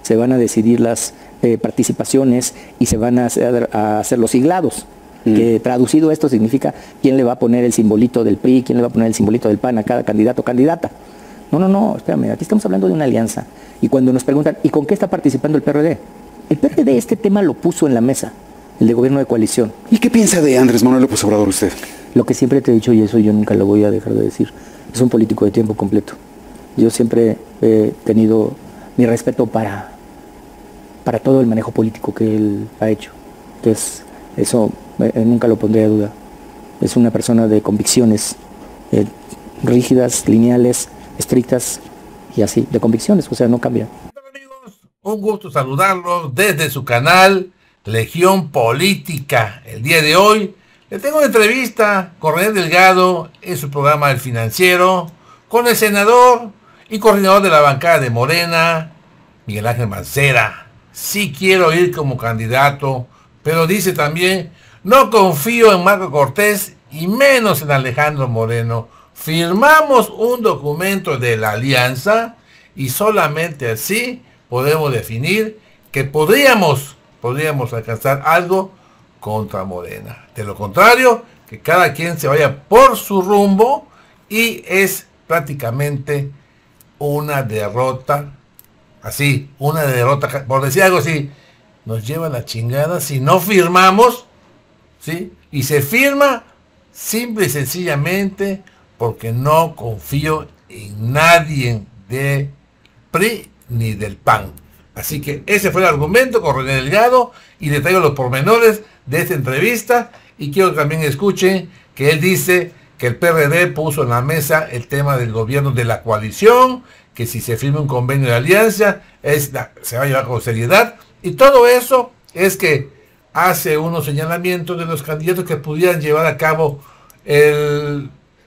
se van a decidir las participaciones y se van a hacer los siglados. Que traducido esto significa quién le va a poner el simbolito del PRI, quién le va a poner el simbolito del PAN a cada candidato o candidata. No, espérame, aquí estamos hablando de una alianza. Y cuando nos preguntan, ¿y con qué está participando el PRD? El PRD este tema lo puso en la mesa, el de gobierno de coalición. ¿Y qué piensa de Andrés Manuel López Obrador usted? Lo que siempre te he dicho, y eso yo nunca lo voy a dejar de decir, es un político de tiempo completo. Yo siempre he tenido mi respeto para todo el manejo político que él ha hecho, que es eso, nunca lo pondré a duda. Es una persona de convicciones rígidas, lineales, estrictas y así, de convicciones, o sea, no cambia. Hola amigos, un gusto saludarlos desde su canal Legión Política. El día de hoy le tengo una entrevista con René Delgado en su programa El Financiero, con el senador y coordinador de la bancada de Morena, Miguel Ángel Mancera. Sí quiero ir como candidato, pero dice también, no confío en Marco Cortés y menos en Alejandro Moreno. Firmamos un documento de la alianza y solamente así podemos definir que podríamos alcanzar algo contra Morena. De lo contrario, que cada quien se vaya por su rumbo y es prácticamente una derrota. Así, una derrota, por decir algo así, nos lleva la chingada si no firmamos, ¿sí? Y se firma simple y sencillamente porque no confío en nadie de PRI ni del PAN. Así que ese fue el argumento con René Delgado y le traigo los pormenores de esta entrevista y quiero que también escuchen que él dice que el PRD puso en la mesa el tema del gobierno de la coalición, que si se firma un convenio de alianza se va a llevar con seriedad, y todo eso es que hace unos señalamientos de los candidatos que pudieran llevar a cabo el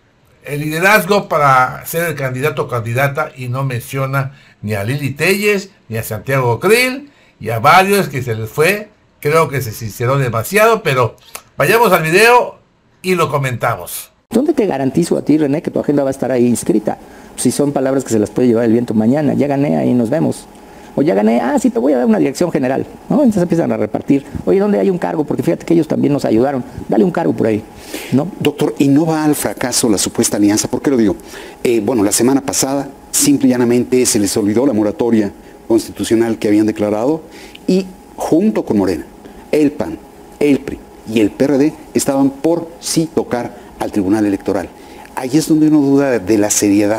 liderazgo para ser el candidato o candidata, y no menciona ni a Lili Telles ni a Santiago Krill y a varios que se les fue. Creo que se sinceró demasiado, pero vayamos al video y lo comentamos. ¿Dónde te garantizo a ti, René, que tu agenda va a estar ahí inscrita? Si son palabras que se las puede llevar el viento mañana. Ya gané, ahí nos vemos. O ya gané, sí, te voy a dar una dirección general, ¿no? Entonces empiezan a repartir. Oye, ¿dónde hay un cargo? Porque fíjate que ellos también nos ayudaron. Dale un cargo por ahí, ¿no? Doctor, ¿y no va al fracaso la supuesta alianza? ¿Por qué lo digo? Bueno, la semana pasada, simple y llanamente, se les olvidó la moratoria constitucional que habían declarado y junto con Morena, el PAN, el PRI y el PRD estaban por sí tocar al Tribunal Electoral. Ahí es donde uno duda de la seriedad.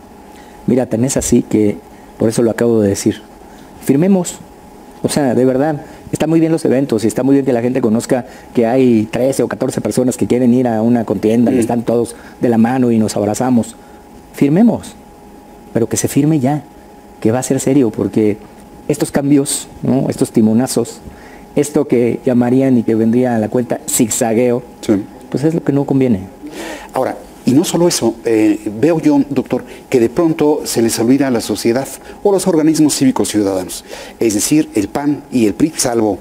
Mira, tan es así que, por eso lo acabo de decir, firmemos. O sea, de verdad, está muy bien los eventos y está muy bien que la gente conozca que hay 13 o 14 personas que quieren ir a una contienda y están todos de la mano y nos abrazamos. Firmemos, pero que se firme ya, que va a ser serio, porque estos cambios, ¿no? Estos timonazos, esto que llamarían y que vendría a la cuenta zigzagueo, sí, pues es lo que no conviene. Ahora, y no solo eso, veo yo, doctor, que de pronto se les olvida a la sociedad o los organismos cívicos ciudadanos. Es decir, el PAN y el PRI, salvo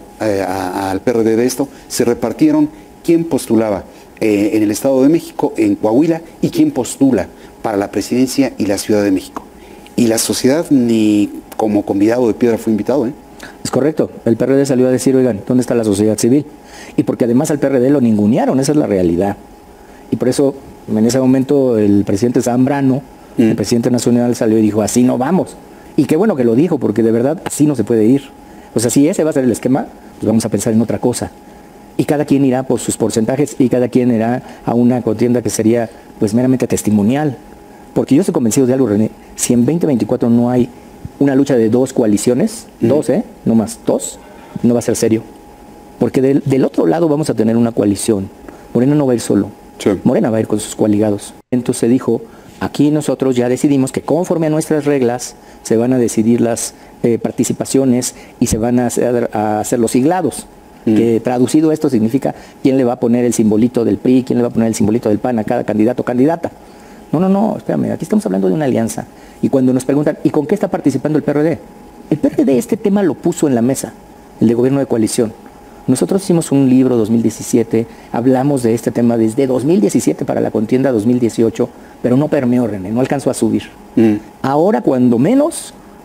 al PRD de esto, se repartieron quién postulaba en el Estado de México, en Coahuila, y quién postula para la presidencia y la Ciudad de México. Y la sociedad ni como convidado de piedra fue invitado, ¿eh? Es correcto. El PRD salió a decir, oigan, ¿dónde está la sociedad civil? Y porque además al PRD lo ningunearon, esa es la realidad. Y por eso, en ese momento, el presidente Zambrano, el presidente nacional, salió y dijo, así no vamos. Y qué bueno que lo dijo, porque de verdad así no se puede ir. O sea, si ese va a ser el esquema, pues vamos a pensar en otra cosa. Y cada quien irá por sus porcentajes y cada quien irá a una contienda que sería pues meramente testimonial. Porque yo estoy convencido de algo, René, si en 2024 no hay una lucha de dos coaliciones, dos, no más, dos, no va a ser serio. Porque del otro lado vamos a tener una coalición. Morena no va a ir solo. Sí. Morena va a ir con sus coaligados. Entonces se dijo, aquí nosotros ya decidimos que conforme a nuestras reglas se van a decidir las participaciones y se van a hacer los siglados. Que traducido esto significa quién le va a poner el simbolito del PRI, quién le va a poner el simbolito del PAN a cada candidato o candidata. No, espérame, aquí estamos hablando de una alianza. Y cuando nos preguntan, ¿y con qué está participando el PRD? El PRD este tema lo puso en la mesa, el de gobierno de coalición. Nosotros hicimos un libro 2017, hablamos de este tema desde 2017 para la contienda 2018, pero no permeó, René, no alcanzó a subir. Ahora, cuando menos,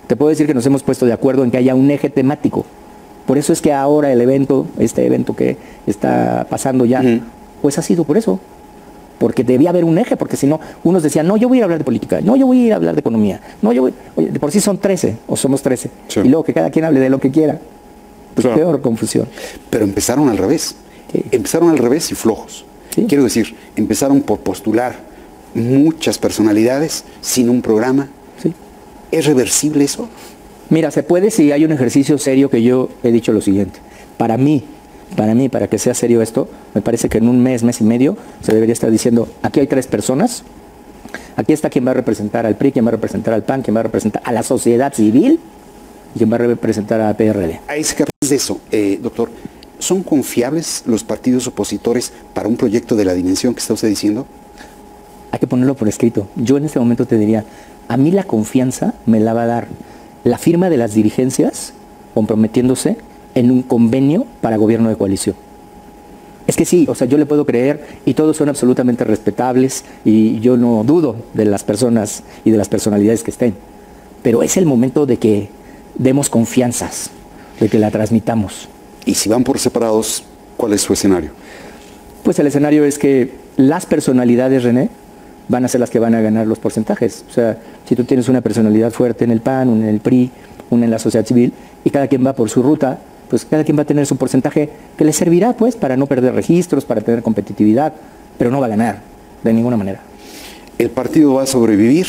Te puedo decir que nos hemos puesto de acuerdo en que haya un eje temático. Por eso es que ahora el evento, este evento que está pasando ya, pues ha sido por eso. Porque debía haber un eje, porque si no, unos decían, no, yo voy a ir a hablar de política, no, yo voy a ir a hablar de economía, no, yo voy... Oye, de por sí son 13, o somos 13. Sí. Y luego que cada quien hable de lo que quiera. Pues claro. Peor confusión. Pero empezaron al revés. Sí. Empezaron al revés y flojos. Sí. Quiero decir, empezaron por postular muchas personalidades sin un programa. Sí. ¿Es reversible eso? Mira, se puede si hay un ejercicio serio, que yo he dicho lo siguiente. Para mí, para que sea serio esto, me parece que en un mes y medio se debería estar diciendo, aquí hay 3 personas, aquí está quien va a representar al PRI, quien va a representar al PAN, quien va a representar a la sociedad civil y quien va a representar a PRD. A ese capaz de eso, doctor, ¿son confiables los partidos opositores para un proyecto de la dimensión que está usted diciendo? Hay que ponerlo por escrito. Yo en este momento te diría, a mí la confianza me la va a dar la firma de las dirigencias comprometiéndose en un convenio para gobierno de coalición. Es que sí, o sea, yo le puedo creer y todos son absolutamente respetables y yo no dudo de las personas y de las personalidades que estén. Pero es el momento de que demos confianzas, de que la transmitamos. Y si van por separados, ¿cuál es su escenario? Pues el escenario es que las personalidades, René, van a ser las que van a ganar los porcentajes. O sea, si tú tienes una personalidad fuerte en el PAN, una en el PRI, una en la sociedad civil, y cada quien va por su ruta, pues cada quien va a tener su porcentaje que le servirá pues para no perder registros, para tener competitividad, pero no va a ganar de ninguna manera. ¿El partido va a sobrevivir?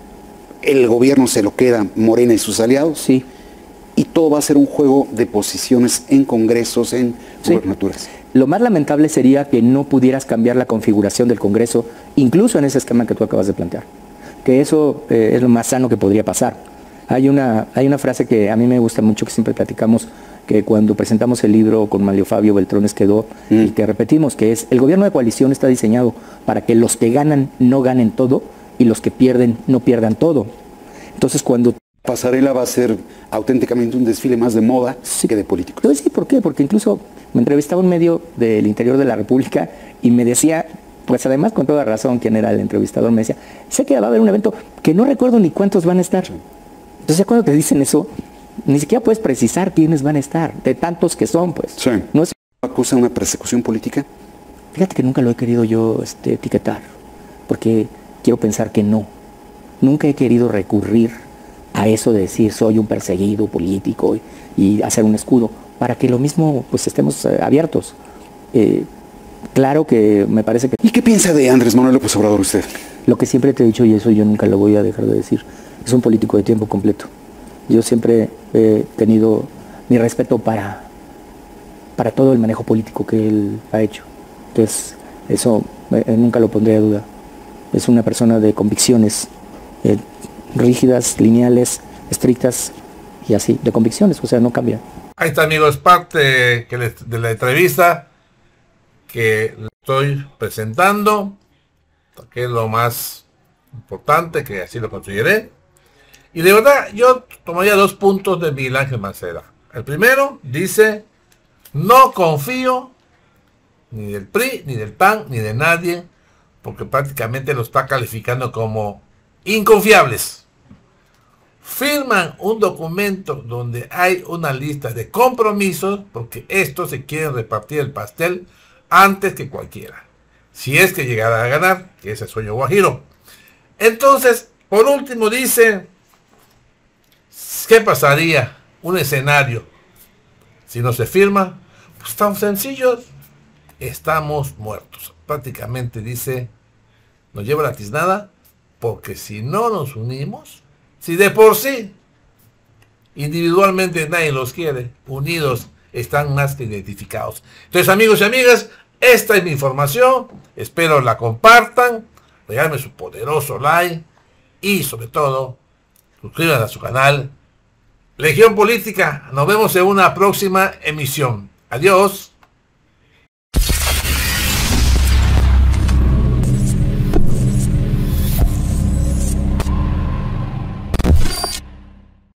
¿El gobierno se lo queda Morena y sus aliados? Sí. ¿Y todo va a ser un juego de posiciones en congresos, en gubernaturas? Lo más lamentable sería que no pudieras cambiar la configuración del Congreso, incluso en ese esquema que tú acabas de plantear. Que eso es lo más sano que podría pasar. Hay una frase que a mí me gusta mucho, que siempre platicamos, que cuando presentamos el libro con Mario Fabio Beltrones quedó, y que repetimos, que es: el gobierno de coalición está diseñado para que los que ganan no ganen todo y los que pierden no pierdan todo. Entonces cuando... Pasarela va a ser auténticamente un desfile más de moda que de políticos. Entonces, sí, ¿por qué? Porque incluso me entrevistaba un medio del interior de la República y me decía, pues además con toda razón, quien era el entrevistador, me decía, sé que va a haber un evento que no recuerdo ni cuántos van a estar. Entonces cuando te dicen eso, ni siquiera puedes precisar quiénes van a estar, de tantos que son, pues. Sí. ¿No es acusa una persecución política? Fíjate que nunca lo he querido yo etiquetar, porque quiero pensar que no. Nunca he querido recurrir a eso de decir soy un perseguido político y hacer un escudo, para que lo mismo pues estemos abiertos. Claro que me parece que... ¿Y qué piensa de Andrés Manuel López Obrador usted? Lo que siempre te he dicho, y eso yo nunca lo voy a dejar de decir, es un político de tiempo completo. Yo siempre he tenido mi respeto para todo el manejo político que él ha hecho. Entonces, eso nunca lo pondré a duda. Es una persona de convicciones rígidas, lineales, estrictas y así, de convicciones, o sea, no cambia. Ahí está, amigos, parte de la entrevista que le estoy presentando, que es lo más importante, que así lo consideré. Y de verdad, yo tomaría 2 puntos de Miguel Ángel Mancera. El primero dice: no confío ni del PRI, ni del PAN, ni de nadie, porque prácticamente lo está calificando como inconfiables. Firman un documento donde hay una lista de compromisos, porque estos se quieren repartir el pastel antes que cualquiera, si es que llegara a ganar, que es el sueño guajiro. Entonces, por último dice, ¿qué pasaría? Un escenario si no se firma, pues tan sencillo, estamos muertos. Prácticamente dice, nos lleva la tiznada, porque si no nos unimos, si de por sí individualmente nadie los quiere, unidos están más que identificados. Entonces, amigos y amigas, esta es mi información, espero la compartan, regálenme su poderoso like y sobre todo suscríbanse a su canal Legión Política. Nos vemos en una próxima emisión. Adiós.